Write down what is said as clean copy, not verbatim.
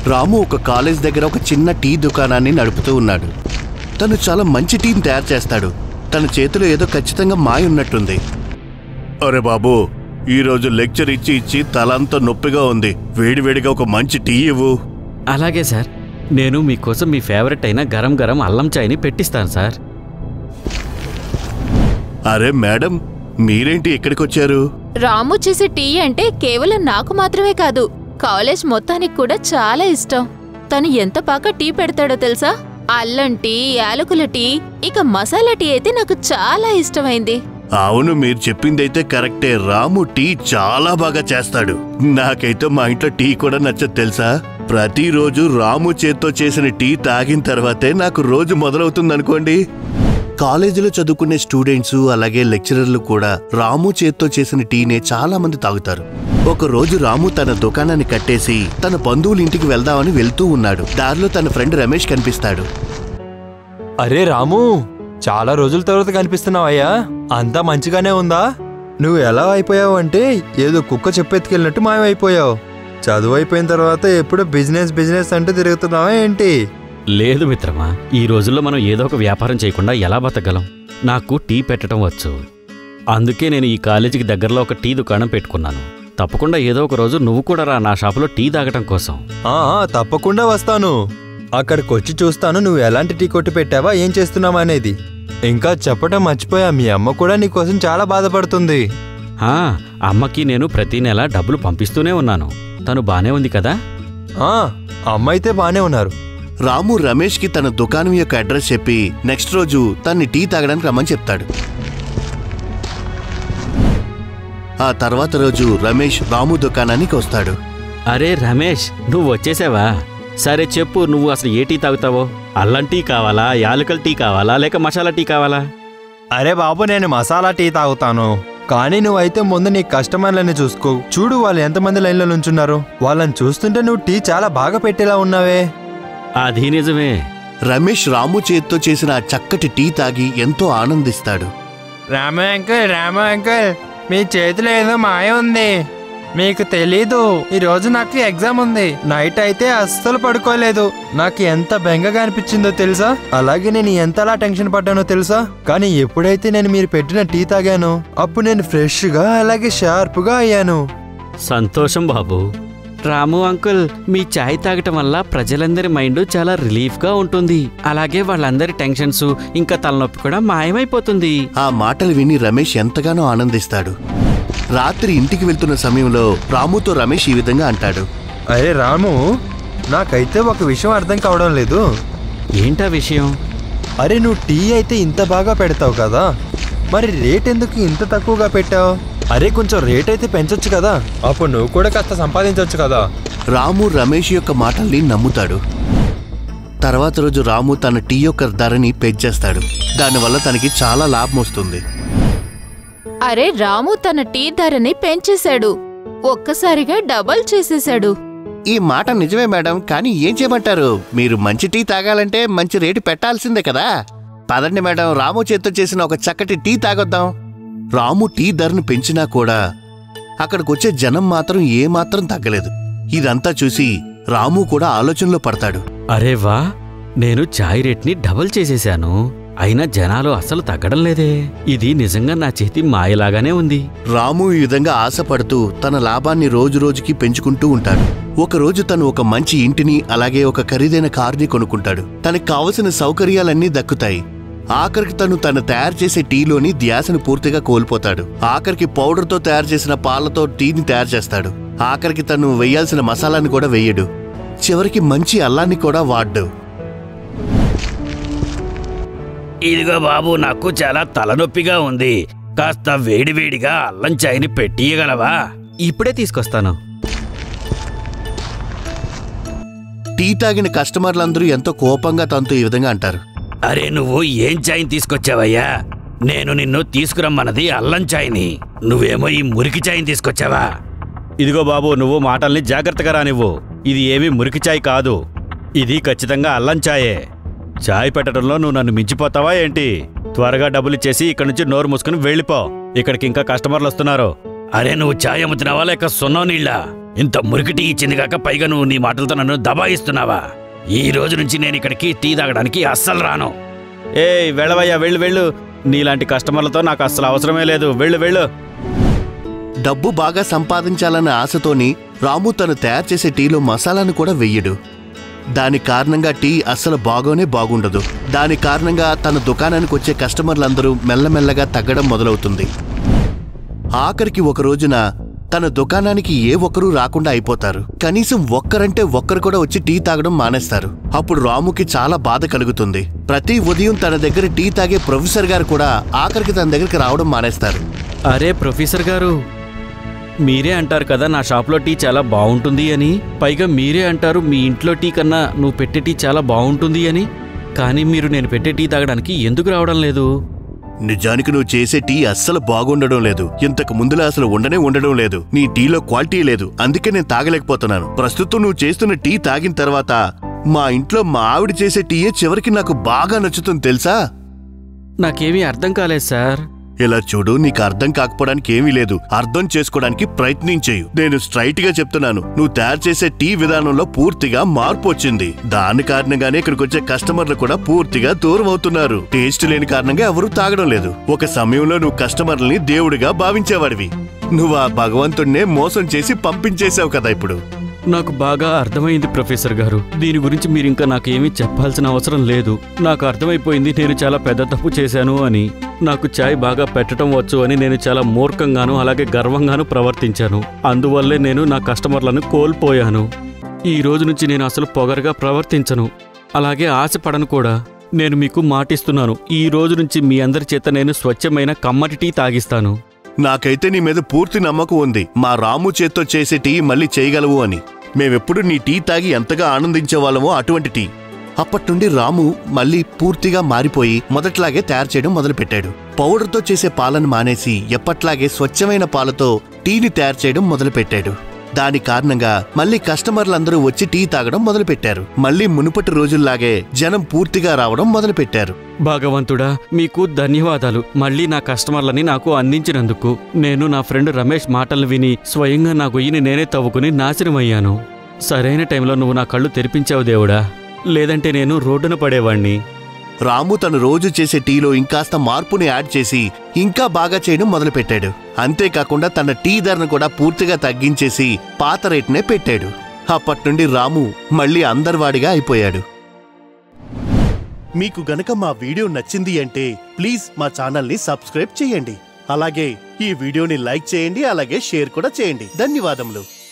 రాము ఒక కాలేజ్ దగ్గర ఒక చిన్న టీ దుకాణాన్ని నడుపుతూ ఉన్నాడు. తను చాలా మంచి టీని తయారు చేస్తాడు. తన చేతిలో ఏదో ఖచ్చితంగా మాయ ఉన్నట్టుంది. అరే బాబు, ఈరోజు లెక్చర్ ఇచ్చి తలంతా నొప్పిగా ఉంది. వేడివేడిగా ఒక మంచి టీ ఇవ్వు. అలాగే సార్, నేను మీకోసం మీ ఫేవరెట్ అయిన గరం గరం అల్లం చాయ్ని పెట్టిస్తాను సార్. అరే మేడం, మీరేంటి ఇక్కడికి వచ్చారు? రాము చేసే టీ అంటే కేవలం నాకు మాత్రమే కాదు, కాలేజ్ మొత్తానికి కూడా చాలా ఇష్టం. తను ఎంత బాగా టీ పెడతాడో తెలుసా? అల్లం టీ, యాలకుల టీ, ఇక మసాలా టీ అయితే నాకు చాలా ఇష్టమైంది. అవును, మీరు చెప్పిందైతే కరెక్టే. రాము టీ చాలా బాగా చేస్తాడు. నాకైతే మా ఇంట్లో టీ కూడా నచ్చదు తెలుసా? ప్రతిరోజు రాము చేత్తో చేసిన టీ తాగిన తర్వాతే నాకు రోజు మొదలవుతుందనుకోండి. కాలేజీలో చదువుకునే స్టూడెంట్స్ అలాగే లెక్చరర్లు కూడా రాము చేత్తో చేసిన టీనే చాలా మంది తాగుతారు. ఒక రోజు రాము తన దుకాణాన్ని కట్టేసి తన బంధువుల ఇంటికి వెళ్దామని వెళ్తూ ఉన్నాడు. దారిలో తన ఫ్రెండ్ రమేష్ కనిపిస్తాడు. అరే రాము, చాలా రోజుల తర్వాత కనిపిస్తున్నావయ్యా. అంతా మంచిగానే ఉందా? నువ్వు ఎలా అయిపోయావు అంటే ఏదో కుక్క చెప్పెత్తుకెళ్ళినట్టు మాయమైపోయావు. చదువు అయిపోయిన తర్వాత ఎప్పుడు బిజినెస్ అంటూ తిరుగుతున్నావా ఏంటి? లేదు మిత్రమా, ఈ రోజుల్లో మనం ఏదో ఒక వ్యాపారం చేయకుండా ఎలా బతకగలం? నాకు టీ పెట్టడం వచ్చు. అందుకే నేను ఈ కాలేజీకి దగ్గరలో ఒక టీ దుకాణం పెట్టుకున్నాను. తప్పకుండా ఏదో ఒక రోజు నువ్వు కూడా రా నా షాపులో టీ తాగటం కోసం. తప్పకుండా వస్తాను. అక్కడికి వచ్చి చూస్తాను నువ్వు ఎలాంటి టీ కొట్టి పెట్టావా, ఏం చేస్తున్నావా అనేది. ఇంకా చెప్పటం మర్చిపోయా, మీ అమ్మ కూడా నీకోసం చాలా బాధపడుతుంది. అమ్మకి నేను ప్రతి నెల డబ్బులు పంపిస్తూనే ఉన్నాను. తను బానే ఉంది కదా? అమ్మ అయితే బానే ఉన్నారు. రాము రమేష్ కి తన దుకాణం యొక్క అడ్రస్ చెప్పి నెక్స్ట్ రోజు తన్ని టీ తాగడానికి రమ్మని చెప్తాడు. ఆ తర్వాత రోజు రమేష్ రాము దుకాణానికి వస్తాడు. అరే రమేష్, నువ్వు వచ్చేసావా? సరే చెప్పు, నువ్వు అసలు ఏ టీ తాగుతావో? అల్లం టీ కావాలా, యాలకల్ టీ కావాలా, లేక మసాలా టీ కావాలా? అరే బాబు, నేను మసాలా టీ తాగుతాను. కానీ నువ్వైతే ముందు నీ కస్టమర్లని చూసుకో. చూడు వాళ్ళు ఎంతమంది లైన్లో నుంచున్నారు. వాళ్ళని చూస్తుంటే నువ్వు టీ చాలా బాగా పెట్టేలా ఉన్నావే. అది నిజమే. రమేష్ రాము చేతితో చేసిన ఆ చక్కటి టీ తాగి ఎంతో ఆనందిస్తాడు. రాము అంకుల్, మీ చేతిలో ఏదో మాయ ఉంది. మీకు తెలీదు, ఈరోజు నాకు ఎగ్జామ్ ఉంది. నైట్ అయితే అస్సలు పడుకోలేదు. నాకు ఎంత బెంగగా అనిపించిందో తెలుసా? అలాగే నేను ఎంతలా టెన్షన్ పడ్డానో తెలుసా? కానీ ఎప్పుడైతే నేను మీరు పెట్టిన టీ తాగానో అప్పుడు నేను ఫ్రెష్గా అలాగే షార్ప్గా అయ్యాను. సంతోషం బాబు. రాము అంకుల్, మీ చాయ్ తాగటం వల్ల ప్రజలందరి మైండ్ చాలా రిలీఫ్గా ఉంటుంది. అలాగే వాళ్ళందరి టెన్షన్స్ ఇంకా తలనొప్పి కూడా మాయమైపోతుంది. ఆ మాటలు విని రమేష్ ఎంతగానో ఆనందిస్తాడు. రాత్రి ఇంటికి వెళ్తున్న సమయంలో రాముతో రమేష్ ఈ విధంగా అంటాడు. అరే రాము, నాకైతే ఒక విషయం అర్థం కావడం లేదు. ఏంటా విషయం? అరే నువ్వు టీ అయితే ఇంత బాగా పెడతావు కదా, మరి రేట్ ఎందుకు ఇంత తక్కువగా పెట్టావు? అరే కొంచెం రేట్ అయితే పెంచొచ్చు కదా, అప్పుడు నువ్వు కూడా కాస్త సంపాదించవచ్చు కదా. రాము రమేష్ యొక్క మాటల్ని నమ్ముతాడు. తర్వాత రోజు రాము తన టీ యొక్క ధరని పెంచేస్తాడు. దానివల్ల తనకి చాలా లాభం వస్తుంది. అరే రాము తన టీ ధరని పెంచేశాడు. ఒక్కసారిగా డబల్ చేసేశాడు. ఈ మాట నిజమే మేడం, కానీ ఏం చేయమంటారు? మీరు మంచి టీ తాగాలంటే మంచి రేటు పెట్టాల్సిందే కదా. పదండి మేడం, రాము చేత్తో చేసిన ఒక చక్కటి టీ తాగొద్దాం. రాము టీ ధరను పెంచినా కూడా అక్కడికొచ్చే జనం మాత్రం ఏమాత్రం తగ్గలేదు. ఇదంతా చూసి రాము కూడా ఆలోచనలో పడతాడు. అరే వా, నేను చాయ్ రేట్ని డబల్ చేసేశాను, అయినా జనాలు అసలు తగ్గడం లేదే. ఇది నిజంగా నా చేతి మాయలాగానే ఉంది. రాము ఈ విధంగా ఆశపడుతూ తన లాభాన్ని రోజు రోజుకి పెంచుకుంటూ ఉంటాడు. ఒకరోజు తను ఒక మంచి ఇంటిని అలాగే ఒక ఖరీదైన కారుని కొనుక్కుంటాడు. తనకు కావలసిన సౌకర్యాలన్నీ దక్కుతాయి. ఆఖరికి తను తయారు చేసే టీలోని ధ్యాసను పూర్తిగా కోల్పోతాడు. ఆఖరికి పౌడర్తో తయారు చేసిన పాలతో టీని తయారు చేస్తాడు. ఆఖరికి తను వేయాల్సిన మసాలాని కూడా వేయడు. చివరికి మంచి అల్లాన్ని కూడా వాడ్డు. ఇదిగో బాబు, నాకు చాలా తలనొప్పిగా ఉంది. కాస్త వేడివేడిగా అల్లం చాయ్ని పెట్టియగలవా? ఇప్పుడే తీసుకొస్తాను. టీ తాగిన కస్టమర్లందరూ ఎంతో కోపంగా తనతో ఈ విధంగా అంటారు. అరే నువ్వు ఏం చాయ్ని తీసుకొచ్చావయ్యా? నేను నిన్ను తీసుకురమ్మన్నది అల్లం చాయ్ని, నువ్వేమో ఈ మురికి చాయ్ని తీసుకొచ్చావా? ఇదిగో బాబు, నువ్వు మాటల్ని జాగ్రత్తగా రానివ్వు. ఇది ఏమీ మురికి చాయ్ కాదు, ఇది ఖచ్చితంగా అల్లం చాయే. చాయ్ పెట్టడంలో నువ్వు నన్ను మించిపోతావా ఏంటి? త్వరగా డబ్బులిచ్చేసి ఇక్కడి నుంచి నోరు మూసుకుని వెళ్ళిపో. ఇక్కడికి ఇంకా కస్టమర్లు వస్తున్నారు. అరే నువ్వు చాయ్ అమ్ముతున్నావా లేక సున్నం నీళ్ళ? ఇంత మురికి టీ ఇచ్చింది కాక పైగా నువ్వు నీ మాటలతో నన్ను దబాయిస్తున్నావా? ఈ రోజు నుంచి నేను ఇక్కడికి టీ తాగడానికి అస్సలు రాను. ఏయ్ వెళ్ళవయ్యా, వెళ్ళు వెళ్ళు. నీలాంటి కస్టమర్లతో నాకు అస్సలు అవసరమే లేదు. వెళ్ళు వెళ్ళు. డబ్బు బాగా సంపాదించాలన్న ఆశతోని రాము తను తయారు చేసే టీలో మసాలాను కూడా వెయ్యడు. దాని కారణంగా టీ అస్సలు బాగుండదు. దాని కారణంగా తన దుకాణానికి వచ్చే కస్టమర్లందరూ మెల్లమెల్లగా తగ్గడం మొదలవుతుంది. ఆఖరికి ఒక రోజున తన దుకాణానికి ఏ ఒక్కరూ రాకుండా అయిపోతారు. కనీసం ఒక్కరంటే ఒక్కరు కూడా వచ్చి టీ తాగడం మానేస్తారు. అప్పుడు రాముకి చాలా బాధ కలుగుతుంది. ప్రతి ఉదయం తన దగ్గర టీ తాగే ప్రొఫెసర్ గారు కూడా ఆఖరికి తన దగ్గరికి రావడం మానేస్తారు. అరే ప్రొఫెసర్ గారు, మీరే అంటారు కదా నా షాప్లో టీ చాలా బాగుంటుంది అని. పైగా మీరే అంటారు మీ ఇంట్లో టీ కన్నా నువ్వు పెట్టే టీ చాలా బాగుంటుంది అని. కానీ మీరు నేను పెట్టే టీ తాగడానికి ఎందుకు రావడం లేదు? నిజానికి నువ్వు చేసే టీ అస్సలు బాగుండడం లేదు. ఇంతకు ముందులా అసలు ఉండడం లేదు. నీ టీలో క్వాలిటీ లేదు. అందుకే నేను తాగలేకపోతున్నాను. ప్రస్తుతం నువ్వు చేస్తున్న టీ తాగిన తర్వాత మా ఇంట్లో మా ఆవిడ చేసే టీయే చివరికి నాకు బాగా నచ్చుతుంది తెలుసా? నాకేమీ అర్థం కాలేదు సార్. ఇలా చూడు, నీకు అర్థం కాకపోవడానికి ఏమీ లేదు. అర్థం చేసుకోవడానికి ప్రయత్నించేయు. నేను స్ట్రైట్ గా చెప్తున్నాను, నువ్వు తయారు చేసే టీ విధానంలో పూర్తిగా మార్పు వచ్చింది. దాని కారణంగానే ఇక్కడికి వచ్చే కస్టమర్లు కూడా పూర్తిగా దూరం అవుతున్నారు. టేస్ట్ లేని కారణంగా ఎవరూ తాగడం లేదు. ఒక సమయంలో నువ్వు కస్టమర్లని దేవుడిగా భావించేవాడివి. నువ్వు ఆ భగవంతుడినే మోసం చేసి పంపించేశావు కదా ఇప్పుడు. నాకు బాగా అర్థమైంది ప్రొఫెసర్ గారు. దీని గురించి మీరు ఇంకా నాకేమీ చెప్పాల్సిన అవసరం లేదు. నాకు అర్థమైపోయింది నేను చాలా పెద్ద తప్పు చేశాను అని. నాకు చాయ్ బాగా పెట్టడం వచ్చు అని నేను చాలా మూర్ఖంగాను అలాగే గర్వంగాను ప్రవర్తించాను. అందువల్లే నేను నా కస్టమర్లను కోల్పోయాను. ఈ రోజు నుంచి నేను అసలు పొగరుగా ప్రవర్తించను, అలాగే ఆశపడను కూడా. నేను మీకు మాటిస్తున్నాను, ఈ రోజు నుంచి మీ అందరి చేత నేను స్వచ్ఛమైన కమ్మటి టీ తాగిస్తాను. నాకైతే నీ మీద పూర్తి నమ్మకం ఉంది. మా రాము చేత్తో చేసే టీ మళ్ళీ చేయగలవు అని. మేమెప్పుడు నీ టీ తాగి ఎంతగా ఆనందించేవాళ్ళమో అటువంటి టీ. అప్పట్నుండి రాము మళ్ళీ పూర్తిగా మారిపోయి మొదట్లాగే తయారు చేయడం మొదలుపెట్టాడు. పౌడర్తో చేసే పాలను మానేసి ఎప్పట్లాగే స్వచ్ఛమైన పాలతో టీని తయారు చేయడం మొదలుపెట్టాడు. దాని కారణంగా మళ్ళీ కస్టమర్లందరూ వచ్చి టీ తాగడం మొదలుపెట్టారు. మళ్ళీ మునుపటి రోజుల్లాగే జనం పూర్తిగా రావడం మొదలుపెట్టారు. భగవంతుడా, మీకు ధన్యవాదాలు మళ్ళీ నా కస్టమర్లని నాకు అందించినందుకు. నేను నా ఫ్రెండ్ రమేష్ మాటలు విని స్వయంగా నా గొయ్యిని నేనే తవ్వుకుని నాశనమయ్యాను. సరైన టైంలో నువ్వు నా కళ్ళు తెరిపించావు దేవుడా, లేదంటే నేను రోడ్డున పడేవాణ్ణి. రాము తను రోజు చేసే టీలో ఇంకాస్త మార్పుని యాడ్ చేసి ఇంకా బాగా చేయడం మొదలుపెట్టాడు. అంతేకాకుండా తన టీ ధరను కూడా పూర్తిగా తగ్గించేసి పాత రేట్నే పెట్టాడు. అప్పట్నుండి రాము మళ్ళీ అందరివాడిగా అయిపోయాడు. మీకు గనక మా వీడియో నచ్చింది అంటే ప్లీజ్ మా ఛానల్ని సబ్స్క్రైబ్ చేయండి. అలాగే ఈ వీడియోని లైక్ చేయండి, అలాగే షేర్ కూడా చేయండి. ధన్యవాదములు.